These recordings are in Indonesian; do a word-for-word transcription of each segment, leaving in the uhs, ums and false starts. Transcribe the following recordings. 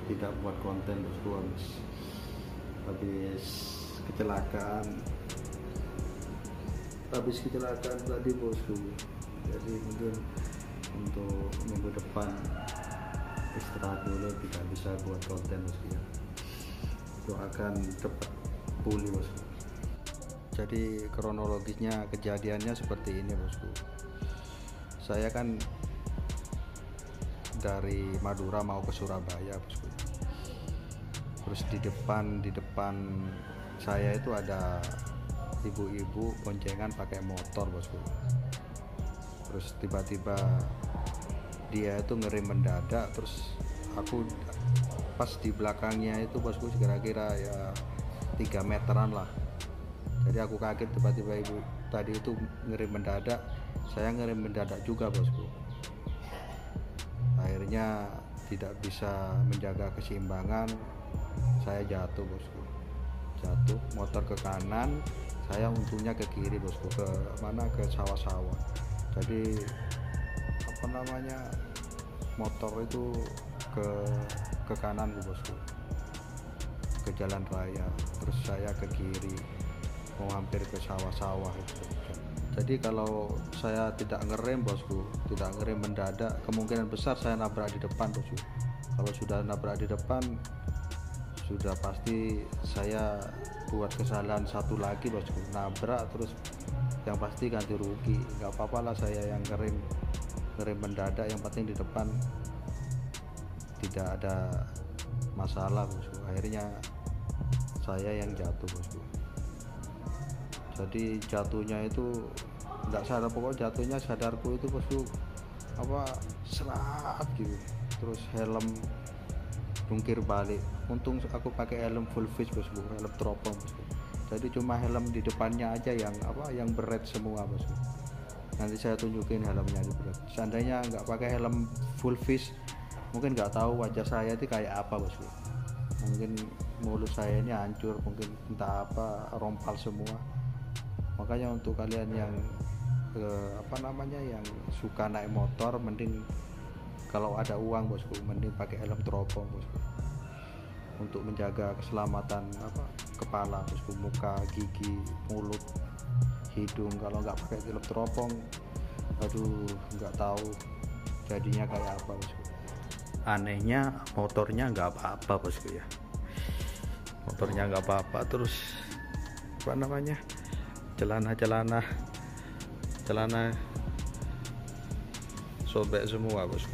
tidak buat konten bosku, habis habis kecelakaan habis kecelakaan tadi bosku. Jadi mungkin untuk minggu depan istirahat dulu, tidak bisa buat konten bosku ya. Doakan cepat pulih bosku. Jadi kronologisnya kejadiannya seperti ini bosku. Saya kan dari Madura mau ke Surabaya bosku. Terus di depan di depan saya itu ada ibu-ibu boncengan pakai motor bosku. Terus tiba-tiba dia itu ngerem mendadak, terus aku pas di belakangnya itu bosku kira-kira ya tiga meteran lah. Jadi aku kaget, tiba-tiba ibu tadi itu ngerem mendadak, saya ngerem mendadak juga bosku. Akhirnya tidak bisa menjaga keseimbangan, saya jatuh bosku. Jatuh, motor ke kanan, saya untungnya ke kiri bosku, ke mana, ke sawah-sawah. Jadi apa namanya, motor itu ke ke kanan bosku, ke jalan raya, terus saya ke kiri mau hampir ke sawah-sawah itu. Jadi kalau saya tidak ngerem bosku, tidak ngerem mendadak, kemungkinan besar saya nabrak di depan bosku. Kalau sudah nabrak di depan, sudah pasti saya buat kesalahan satu lagi bosku, nabrak terus yang pasti ganti rugi. Nggak apa-apa lah saya yang ngerem ngerem mendadak, yang penting di depan tidak ada masalah bosku. Akhirnya saya yang jatuh bosku. Jadi jatuhnya itu nggak sadar, pokoknya jatuhnya sadarku itu bosku apa serat gitu. Terus helm jungkir balik, untung aku pakai helm full face bosku, helm teropong bosku. Jadi cuma helm di depannya aja yang apa yang beret semua bosku. Nanti saya tunjukin helmnya di beret. Seandainya nggak pakai helm full face, mungkin nggak tahu wajah saya itu kayak apa bosku. Mungkin mulut saya ini hancur, mungkin entah apa, rompal semua. Makanya untuk kalian yang eh, apa namanya yang suka naik motor, mending kalau ada uang bosku, mending pakai helm teropong bosku, untuk menjaga keselamatan apa kepala bosku, muka, gigi, mulut, hidung. Kalau nggak pakai helm teropong, aduh nggak tahu jadinya kayak apa bosku. Anehnya motornya nggak apa-apa bosku ya, motornya nggak apa-apa. Terus apa namanya, celana-celana celana sobek semua bosku.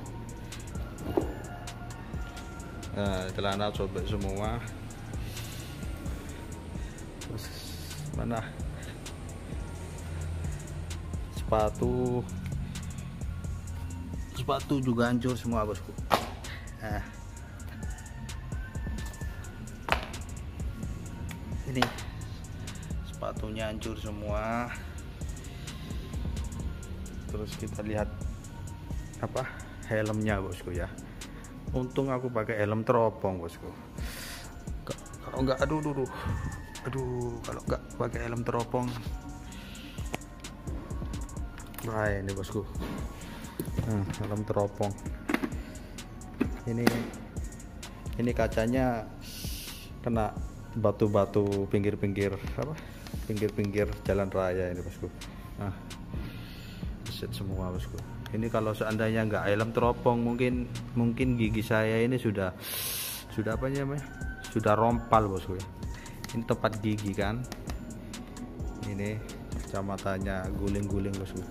Nah, celana sobek semua. Terus mana sepatu sepatu juga hancur semua bosku. Nah, ini sepatunya hancur semua. Terus kita lihat apa helmnya bosku ya. Untung aku pakai helm teropong bosku. Kalau enggak, aduh aduh aduh kalau enggak pakai helm teropong, nah ini bosku, nah, helm teropong ini ini kacanya kena batu-batu pinggir-pinggir apa pinggir-pinggir jalan raya ini bosku. Nah, beset semua bosku. Ini kalau seandainya nggak helm teropong, mungkin mungkin gigi saya ini sudah sudah apa namanya, sudah rompal bosku ya. Ini tempat gigi kan, ini kacamatanya guling-guling bosku.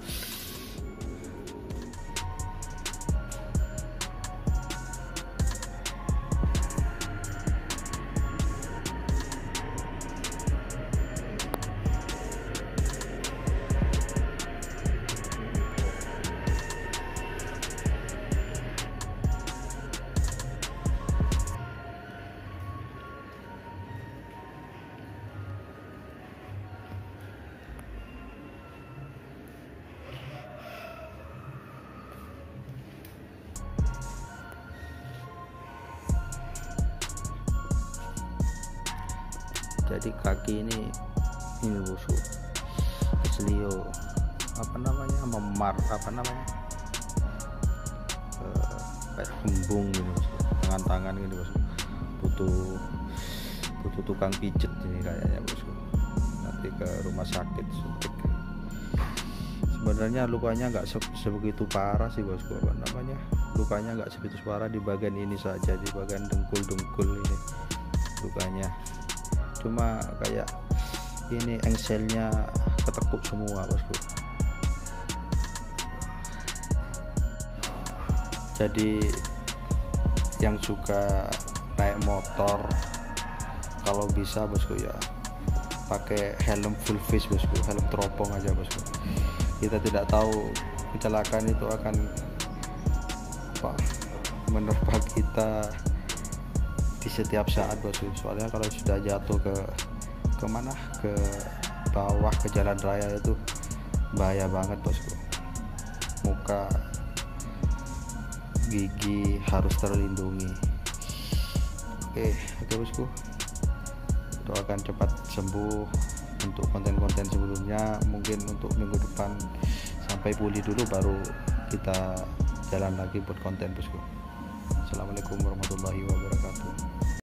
Jadi kaki ini ini bosku, selio apa namanya, memar apa namanya, eh, kayak kembung gitu bosku. tangan-tangan gini bosku, butuh butuh tukang pijet ini kayaknya bosku, nanti ke rumah sakit suntik. Sebenarnya lukanya nggak se sebegitu parah sih bosku, apa namanya, lukanya nggak sebegitu parah di bagian ini saja, di bagian dengkul-dengkul ini lukanya, cuma kayak ini engselnya ketekuk semua bosku. Jadi yang suka naik motor kalau bisa bosku ya pakai helm full face bosku, helm teropong aja bosku. Kita tidak tahu kecelakaan itu akan apa menerpa kita di setiap saat bosku. Soalnya kalau sudah jatuh ke kemana, ke bawah, ke jalan raya itu bahaya banget bosku. Muka, gigi harus terlindungi. Oke oke bosku, doakan cepat sembuh. Untuk konten-konten sebelumnya mungkin untuk minggu depan sampai pulih dulu baru kita jalan lagi buat konten bosku. Assalamualaikum warahmatullahi wabarakatuh.